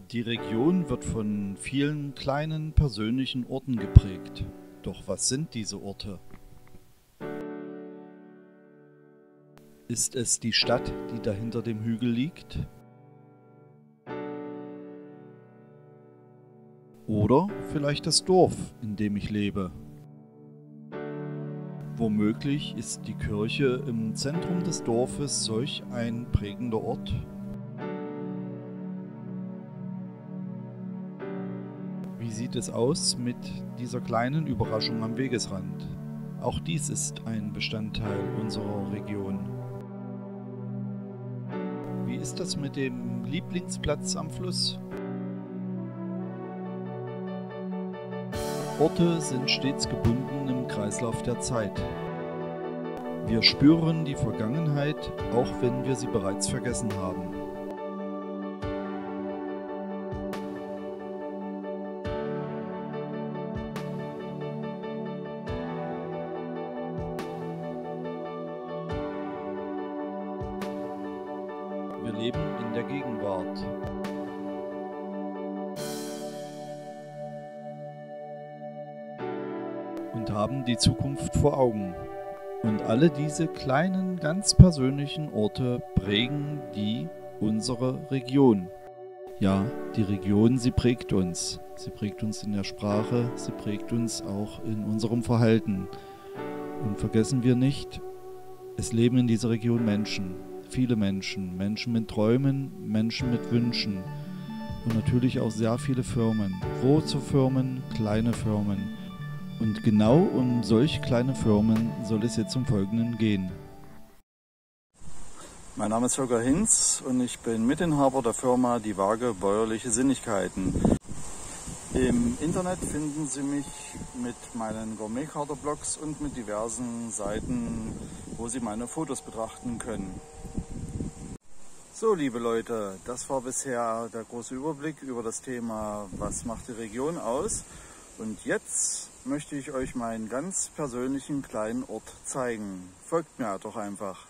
Die Region wird von vielen kleinen persönlichen Orten geprägt. Doch was sind diese Orte? Ist es die Stadt, die da hinter dem Hügel liegt? Oder vielleicht das Dorf, in dem ich lebe? Womöglich ist die Kirche im Zentrum des Dorfes solch ein prägender Ort. Wie sieht es aus mit dieser kleinen Überraschung am Wegesrand? Auch dies ist ein Bestandteil unserer Region. Wie ist das mit dem Lieblingsplatz am Fluss? Orte sind stets gebunden im Kreislauf der Zeit. Wir spüren die Vergangenheit, auch wenn wir sie bereits vergessen haben. Wir leben in der Gegenwart. Und haben die Zukunft vor Augen. Und alle diese kleinen, ganz persönlichen Orte prägen unsere Region. Ja, die Region, sie prägt uns. Sie prägt uns in der Sprache, sie prägt uns auch in unserem Verhalten. Und vergessen wir nicht, es leben in dieser Region Menschen. Viele Menschen. Menschen mit Träumen, Menschen mit Wünschen. Und natürlich auch sehr viele Firmen. Große Firmen, kleine Firmen. Und genau um solch kleine Firmen soll es jetzt im Folgenden gehen. Mein Name ist Holger Hinz und ich bin Mitinhaber der Firma Die Waage Bäuerliche Sinnigkeiten. Im Internet finden Sie mich mit meinen Gourmet-Kader-Blogs und mit diversen Seiten, wo Sie meine Fotos betrachten können. So, liebe Leute, das war bisher der große Überblick über das Thema, was macht die Region aus. Und jetzt möchte ich euch meinen ganz persönlichen kleinen Ort zeigen. Folgt mir doch einfach.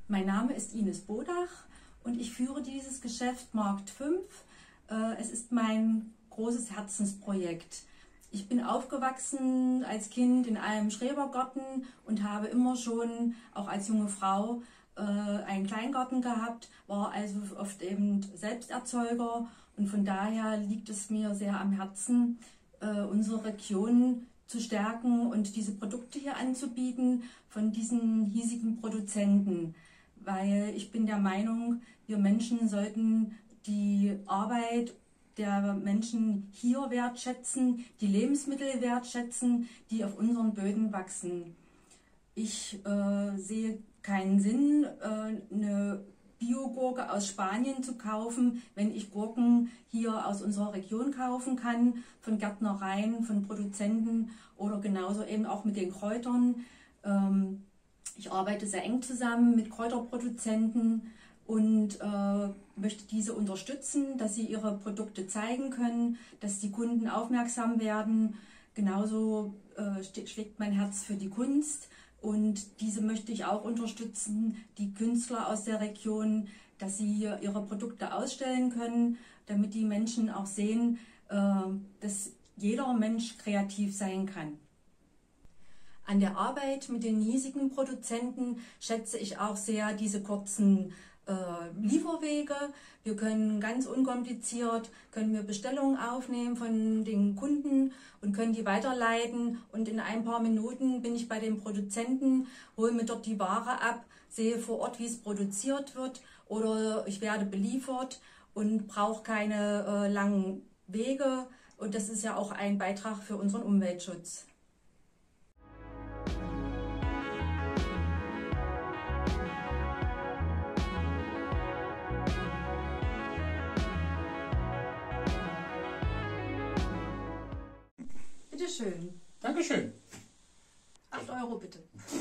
Mein Name ist Ines Bodach und ich führe dieses Geschäft Markt 5. Es ist mein großes Herzensprojekt. Ich bin aufgewachsen als Kind in einem Schrebergarten und habe immer schon, auch als junge Frau, einen Kleingarten gehabt, war also oft eben Selbsterzeuger und von daher liegt es mir sehr am Herzen, unsere Region zu stärken und diese Produkte hier anzubieten von diesen hiesigen Produzenten. Weil ich bin der Meinung, wir Menschen sollten die Arbeit der Menschen hier wertschätzen, die Lebensmittel wertschätzen, die auf unseren Böden wachsen. Ich sehe keinen Sinn, eine Biogurke aus Spanien zu kaufen, wenn ich Gurken hier aus unserer Region kaufen kann, von Gärtnereien, von Produzenten oder genauso eben auch mit den Kräutern. Ich arbeite sehr eng zusammen mit Kräuterproduzenten und möchte diese unterstützen, dass sie ihre Produkte zeigen können, dass die Kunden aufmerksam werden. Genauso schlägt mein Herz für die Kunst und diese möchte ich auch unterstützen, die Künstler aus der Region, dass sie hier ihre Produkte ausstellen können, damit die Menschen auch sehen, dass jeder Mensch kreativ sein kann. An der Arbeit mit den hiesigen Produzenten schätze ich auch sehr diese kurzen Lieferwege. Wir können ganz unkompliziert, können wir Bestellungen aufnehmen von den Kunden und können die weiterleiten und in ein paar Minuten bin ich bei den Produzenten, hole mir dort die Ware ab, sehe vor Ort, wie es produziert wird oder ich werde beliefert und brauche keine langen Wege und das ist ja auch ein Beitrag für unseren Umweltschutz. Bitte schön. Dankeschön. 8 € bitte.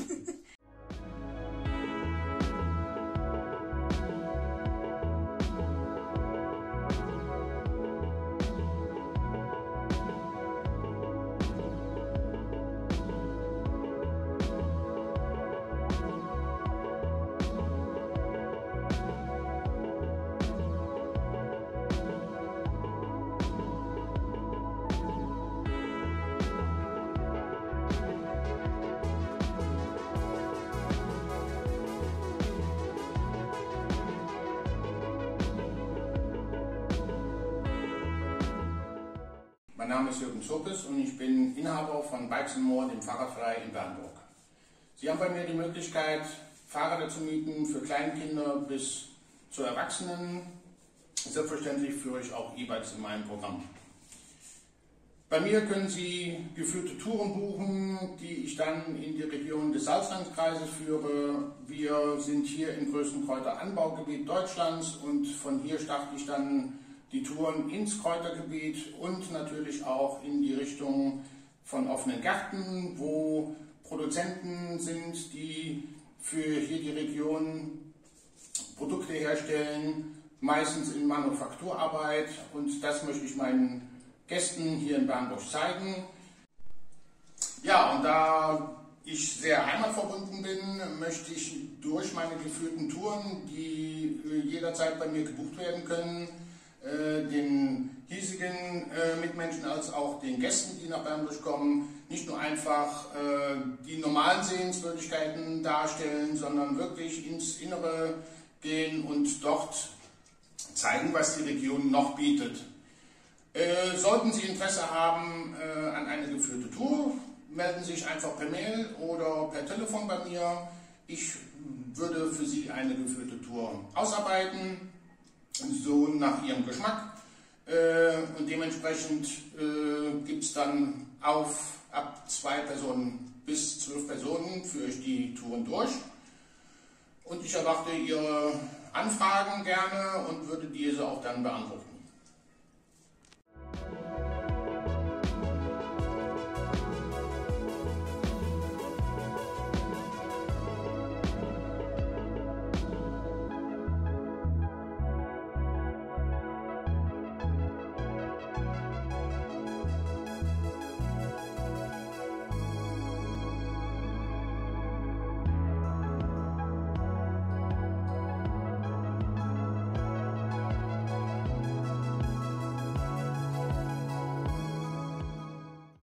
Mein Name ist Jürgen Zopes und ich bin Inhaber von Bikes & More, dem Fahrradverleih in Bernburg. Sie haben bei mir die Möglichkeit, Fahrräder zu mieten für Kleinkinder bis zu Erwachsenen. Selbstverständlich führe ich auch E-Bikes in meinem Programm. Bei mir können Sie geführte Touren buchen, die ich dann in die Region des Salzlandkreises führe. Wir sind hier im größten Kräuteranbaugebiet Deutschlands und von hier starte ich dann die Touren ins Kräutergebiet und natürlich auch in die Richtung von offenen Gärten, wo Produzenten sind, die für hier die Region Produkte herstellen, meistens in Manufakturarbeit und das möchte ich meinen Gästen hier in Bernburg zeigen. Ja, und da ich sehr heimatverbunden bin, möchte ich durch meine geführten Touren, die jederzeit bei mir gebucht werden können, den hiesigen Mitmenschen als auch den Gästen, die nach Bernburg kommen, nicht nur einfach die normalen Sehenswürdigkeiten darstellen, sondern wirklich ins Innere gehen und dort zeigen, was die Region noch bietet. Sollten Sie Interesse haben an einer geführten Tour, melden Sie sich einfach per Mail oder per Telefon bei mir. Ich würde für Sie eine geführte Tour ausarbeiten, so nach Ihrem Geschmack. Und dementsprechend gibt es dann ab 2 Personen bis 12 Personen führe ich die Touren durch. Und ich erwarte Ihre Anfragen gerne und würde diese auch dann beantworten.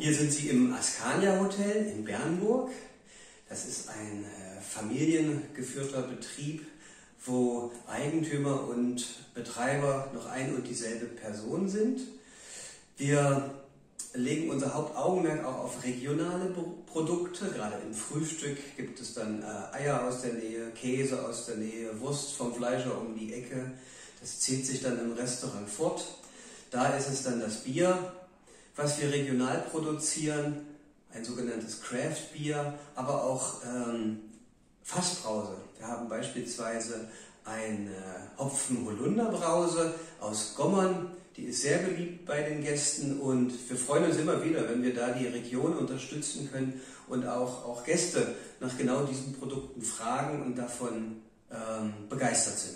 Hier sind Sie im Ascania Hotel in Bernburg. Das ist ein familiengeführter Betrieb, wo Eigentümer und Betreiber noch ein und dieselbe Person sind. Wir legen unser Hauptaugenmerk auch auf regionale Produkte. Gerade im Frühstück gibt es dann Eier aus der Nähe, Käse aus der Nähe, Wurst vom Fleischer um die Ecke. Das zieht sich dann im Restaurant fort. Da ist es dann das Bier, was wir regional produzieren, ein sogenanntes Craft Bier, aber auch Fassbrause. Wir haben beispielsweise eine Hopfen-Holunder-Brause aus Gommern, die ist sehr beliebt bei den Gästen und wir freuen uns immer wieder, wenn wir da die Region unterstützen können und auch Gäste nach genau diesen Produkten fragen und davon begeistert sind.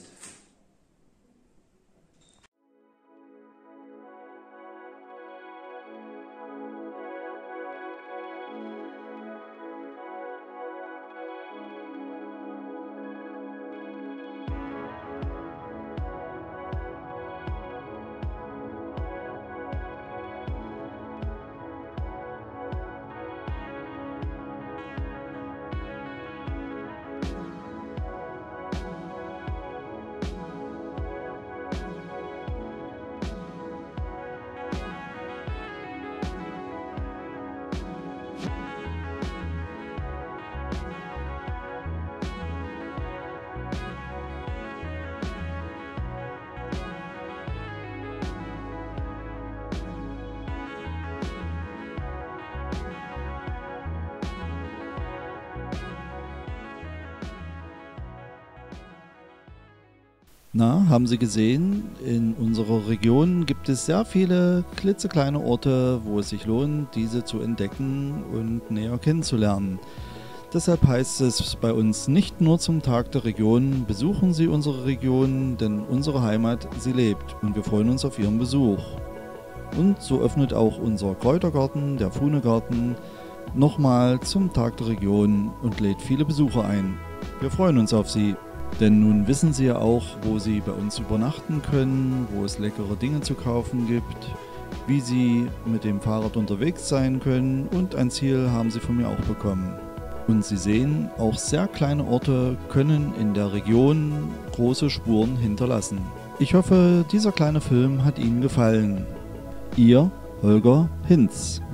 Na, haben Sie gesehen, in unserer Region gibt es sehr viele klitzekleine Orte, wo es sich lohnt, diese zu entdecken und näher kennenzulernen. Deshalb heißt es bei uns nicht nur zum Tag der Region, besuchen Sie unsere Region, denn unsere Heimat, sie lebt und wir freuen uns auf Ihren Besuch. Und so öffnet auch unser Kräutergarten, der Fuhnegarten, nochmal zum Tag der Region und lädt viele Besucher ein. Wir freuen uns auf Sie. Denn nun wissen Sie ja auch, wo Sie bei uns übernachten können, wo es leckere Dinge zu kaufen gibt, wie Sie mit dem Fahrrad unterwegs sein können und ein Ziel haben Sie von mir auch bekommen. Und Sie sehen, auch sehr kleine Orte können in der Region große Spuren hinterlassen. Ich hoffe, dieser kleine Film hat Ihnen gefallen. Ihr Holger Hinz.